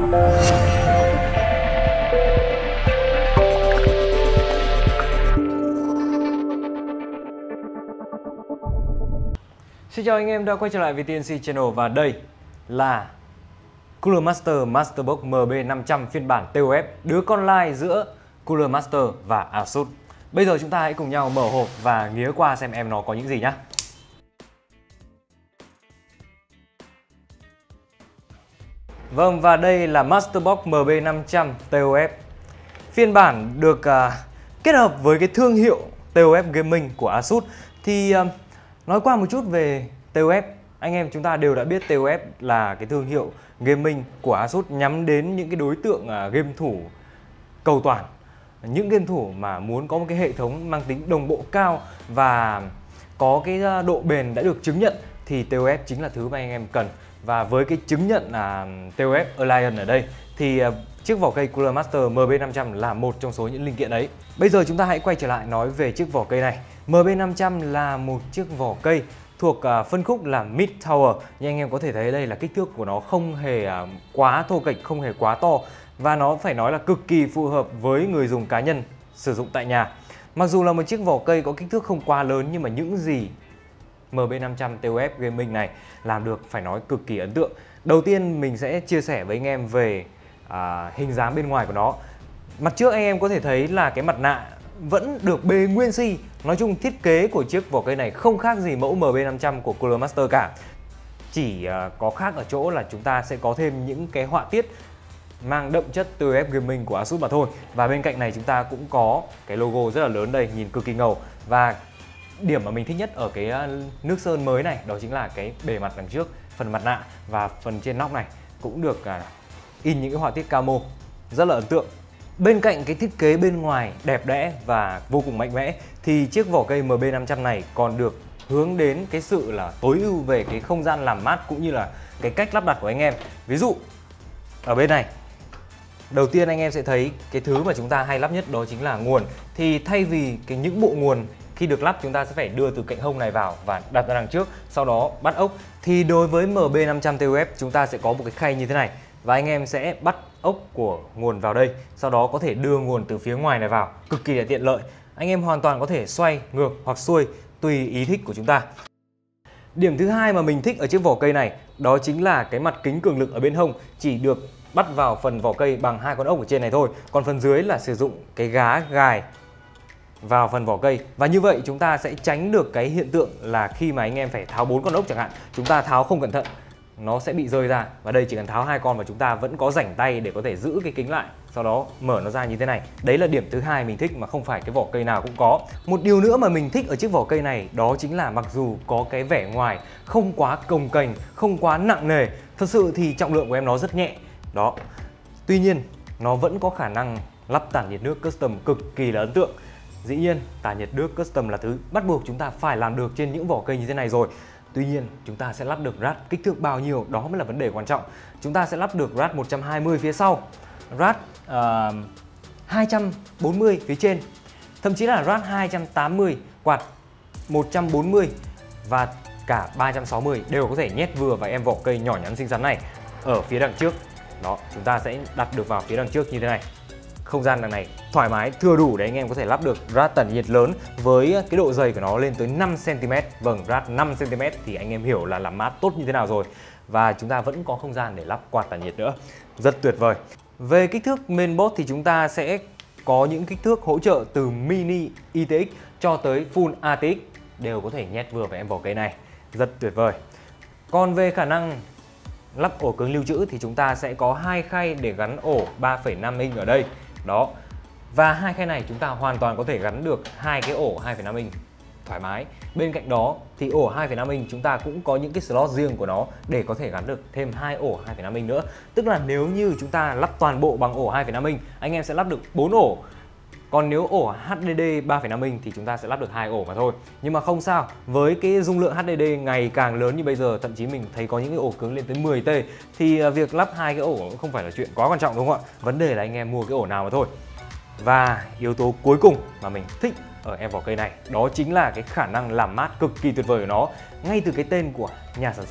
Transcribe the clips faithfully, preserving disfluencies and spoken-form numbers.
Xin chào anh em đã quay trở lại với tê en xê Channel và đây là Cooler Master Masterbox M B năm trăm phiên bản tê o ép, đứa con lai giữa Cooler Master và Asus. Bây giờ chúng ta hãy cùng nhau mở hộp và nghía qua xem em nó có những gì nhé. Vâng, và đây là Masterbox M B năm trăm tê o ép, phiên bản được uh, kết hợp với cái thương hiệu tê o ép Gaming của Asus. Thì uh, nói qua một chút về tê o ép, anh em chúng ta đều đã biết tê o ép là cái thương hiệu gaming của Asus nhắm đến những cái đối tượng uh, game thủ cầu toàn, những game thủ mà muốn có một cái hệ thống mang tính đồng bộ cao và có cái độ bền đã được chứng nhận thì tê o ép chính là thứ mà anh em cần. Và với cái chứng nhận là tê o ép Alliance ở đây thì uh, chiếc vỏ cây Cooler Master M B năm trăm là một trong số những linh kiện ấy. Bây giờ chúng ta hãy quay trở lại nói về chiếc vỏ cây này. M B năm trăm là một chiếc vỏ cây thuộc uh, phân khúc là Mid Tower. Như anh em có thể thấy đây là kích thước của nó không hề uh, quá thô kệch, không hề quá to. Và nó phải nói là cực kỳ phù hợp với người dùng cá nhân sử dụng tại nhà. Mặc dù là một chiếc vỏ cây có kích thước không quá lớn nhưng mà những gì M B năm trăm tê o ép Gaming này làm được phải nói cực kỳ ấn tượng. Đầu tiên mình sẽ chia sẻ với anh em về à, hình dáng bên ngoài của nó. Mặt trước anh em có thể thấy là cái mặt nạ vẫn được bê nguyên si. Nói chung thiết kế của chiếc vỏ cây này không khác gì mẫu M B năm trăm của Cooler Master cả. Chỉ à, có khác ở chỗ là chúng ta sẽ có thêm những cái họa tiết mang đậm chất tê o ép Gaming của Asus mà thôi. Và bên cạnh này chúng ta cũng có cái logo rất là lớn đây, nhìn cực kỳ ngầu. Và điểm mà mình thích nhất ở cái nước sơn mới này đó chính là cái bề mặt đằng trước, phần mặt nạ và phần trên nóc này cũng được in những cái họa tiết camo rất là ấn tượng. Bên cạnh cái thiết kế bên ngoài đẹp đẽ và vô cùng mạnh mẽ thì chiếc vỏ cây M B năm trăm này còn được hướng đến cái sự là tối ưu về cái không gian làm mát cũng như là cái cách lắp đặt của anh em. Ví dụ ở bên này, đầu tiên anh em sẽ thấy cái thứ mà chúng ta hay lắp nhất đó chính là nguồn. Thì thay vì cái những bộ nguồn khi được lắp chúng ta sẽ phải đưa từ cạnh hông này vào và đặt ra đằng trước, sau đó bắt ốc, thì đối với M B năm trăm tê o ép chúng ta sẽ có một cái khay như thế này và anh em sẽ bắt ốc của nguồn vào đây, sau đó có thể đưa nguồn từ phía ngoài này vào, cực kỳ là tiện lợi. Anh em hoàn toàn có thể xoay ngược hoặc xuôi tùy ý thích của chúng ta. Điểm thứ hai mà mình thích ở chiếc vỏ cây này đó chính là cái mặt kính cường lực ở bên hông chỉ được bắt vào phần vỏ cây bằng hai con ốc ở trên này thôi, còn phần dưới là sử dụng cái gá gài vào phần vỏ cây. Và như vậy chúng ta sẽ tránh được cái hiện tượng là khi mà anh em phải tháo bốn con ốc chẳng hạn, chúng ta tháo không cẩn thận nó sẽ bị rơi ra. Và đây chỉ cần tháo hai con và chúng ta vẫn có rảnh tay để có thể giữ cái kính lại, sau đó mở nó ra như thế này. Đấy là điểm thứ hai mình thích mà không phải cái vỏ cây nào cũng có. Một điều nữa mà mình thích ở chiếc vỏ cây này đó chính là mặc dù có cái vẻ ngoài không quá cồng kềnh, không quá nặng nề, thật sự thì trọng lượng của em nó rất nhẹ đó. Tuy nhiên nó vẫn có khả năng lắp tản nhiệt nước custom cực kỳ là ấn tượng. Dĩ nhiên tản nhiệt nước custom là thứ bắt buộc chúng ta phải làm được trên những vỏ cây như thế này rồi. Tuy nhiên chúng ta sẽ lắp được rát kích thước bao nhiêu đó mới là vấn đề quan trọng. Chúng ta sẽ lắp được rát một trăm hai mươi phía sau, rát uh, hai trăm bốn mươi phía trên, thậm chí là rát hai trăm tám mươi, quạt một trăm bốn mươi và cả ba trăm sáu mươi đều có thể nhét vừa vào em vỏ cây nhỏ nhắn xinh xắn này ở phía đằng trước. Đó, chúng ta sẽ đặt được vào phía đằng trước như thế này. Không gian đằng này thoải mái, thừa đủ để anh em có thể lắp được rát tản nhiệt lớn với cái độ dày của nó lên tới năm xăng ti mét. Vâng, rát năm xăng ti mét thì anh em hiểu là làm mát tốt như thế nào rồi. Và chúng ta vẫn có không gian để lắp quạt tản nhiệt nữa. Rất tuyệt vời. Về kích thước mainboard thì chúng ta sẽ có những kích thước hỗ trợ từ mini i tê ích cho tới full a tê ích đều có thể nhét vừa vào em vỏ cây này. Rất tuyệt vời. Còn về khả năng lắp ổ cứng lưu trữ thì chúng ta sẽ có hai khay để gắn ổ ba phẩy năm inch ở đây. Đó. Và hai khay này chúng ta hoàn toàn có thể gắn được hai cái ổ hai phẩy năm inch thoải mái. Bên cạnh đó thì ổ hai phẩy năm inch chúng ta cũng có những cái slot riêng của nó để có thể gắn được thêm hai ổ hai phẩy năm inch nữa. Tức là nếu như chúng ta lắp toàn bộ bằng ổ hai phẩy năm inch, anh em sẽ lắp được bốn ổ. Còn nếu ổ hát đê đê ba phẩy năm inch thì chúng ta sẽ lắp được hai ổ mà thôi. Nhưng mà không sao, với cái dung lượng hát đê đê ngày càng lớn như bây giờ, thậm chí mình thấy có những cái ổ cứng lên tới mười tê thì việc lắp hai cái ổ cũng không phải là chuyện quá quan trọng đúng không ạ? Vấn đề là anh em mua cái ổ nào mà thôi. Và yếu tố cuối cùng mà mình thích ở em vỏ cây này đó chính là cái khả năng làm mát cực kỳ tuyệt vời của nó. Ngay từ cái tên của nhà sản xuất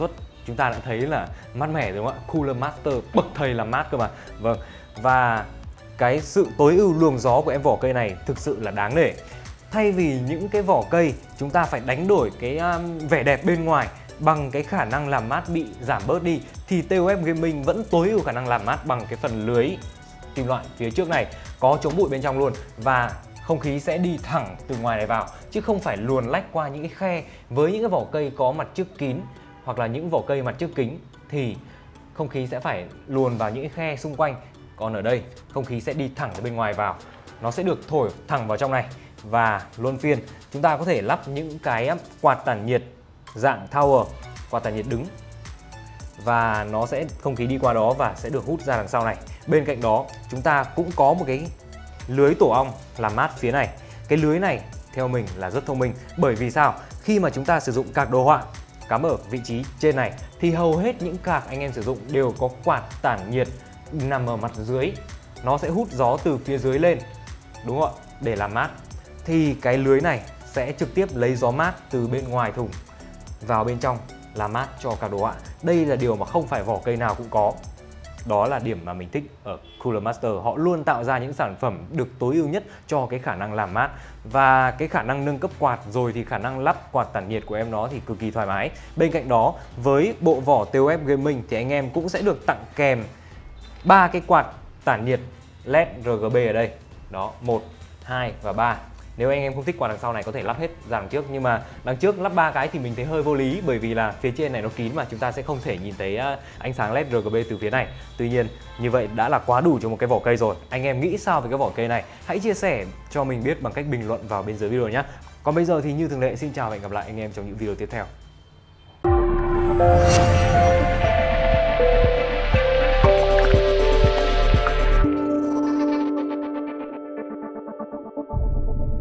chúng ta đã thấy là mát mẻ đúng không ạ? Cooler Master bậc thầy làm mát cơ mà. Vâng, và cái sự tối ưu luồng gió của em vỏ cây này thực sự là đáng nể. Thay vì những cái vỏ cây chúng ta phải đánh đổi cái um, vẻ đẹp bên ngoài bằng cái khả năng làm mát bị giảm bớt đi, thì tê o ép Gaming vẫn tối ưu khả năng làm mát bằng cái phần lưới kim loại phía trước này, có chống bụi bên trong luôn, và không khí sẽ đi thẳng từ ngoài này vào chứ không phải luồn lách qua những cái khe. Với những cái vỏ cây có mặt trước kín hoặc là những vỏ cây mặt trước kính thì không khí sẽ phải luồn vào những cái khe xung quanh. Còn ở đây không khí sẽ đi thẳng từ bên ngoài vào, nó sẽ được thổi thẳng vào trong này. Và luân phiên chúng ta có thể lắp những cái quạt tản nhiệt dạng tower, quạt tản nhiệt đứng, và nó sẽ không khí đi qua đó và sẽ được hút ra đằng sau này. Bên cạnh đó chúng ta cũng có một cái lưới tổ ong làm mát phía này. Cái lưới này theo mình là rất thông minh, bởi vì sao? Khi mà chúng ta sử dụng cạc đồ họa cắm ở vị trí trên này thì hầu hết những cạc anh em sử dụng đều có quạt tản nhiệt nằm ở mặt dưới, nó sẽ hút gió từ phía dưới lên, đúng không ạ, để làm mát. Thì cái lưới này sẽ trực tiếp lấy gió mát từ bên ngoài thùng vào bên trong làm mát cho cạc đồ họa. Đây là điều mà không phải vỏ cây nào cũng có. Đó là điểm mà mình thích ở Cooler Master. Họ luôn tạo ra những sản phẩm được tối ưu nhất cho cái khả năng làm mát. Và cái khả năng nâng cấp quạt rồi thì khả năng lắp quạt tản nhiệt của em nó thì cực kỳ thoải mái. Bên cạnh đó, với bộ vỏ tê o ép Gaming thì anh em cũng sẽ được tặng kèm ba cái quạt tản nhiệt led rờ giê bê ở đây. Đó, một, hai và ba. Nếu anh em không thích quạt đằng sau này có thể lắp hết ra đằng trước, nhưng mà đằng trước lắp ba cái thì mình thấy hơi vô lý, bởi vì là phía trên này nó kín mà chúng ta sẽ không thể nhìn thấy ánh sáng led rờ giê bê từ phía này. Tuy nhiên như vậy đã là quá đủ cho một cái vỏ cây rồi. Anh em nghĩ sao về cái vỏ cây này? Hãy chia sẻ cho mình biết bằng cách bình luận vào bên dưới video nhé. Còn bây giờ thì như thường lệ, xin chào và hẹn gặp lại anh em trong những video tiếp theo.